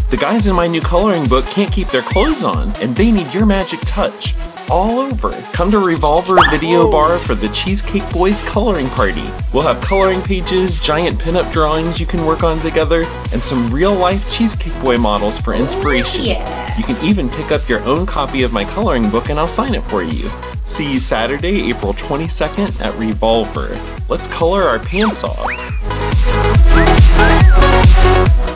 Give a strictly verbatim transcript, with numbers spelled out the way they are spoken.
The guys in my new coloring book can't keep their clothes on, and they need your magic touch all over. Come to Revolver Video Bar for the Cheesecake Boys Coloring Party. We'll have coloring pages, giant pinup drawings you can work on together, and some real-life Cheesecake Boy models for inspiration. Yeah. You can even pick up your own copy of my coloring book and I'll sign it for you. See you Saturday, April twenty-second at Revolver. Let's color our pants off.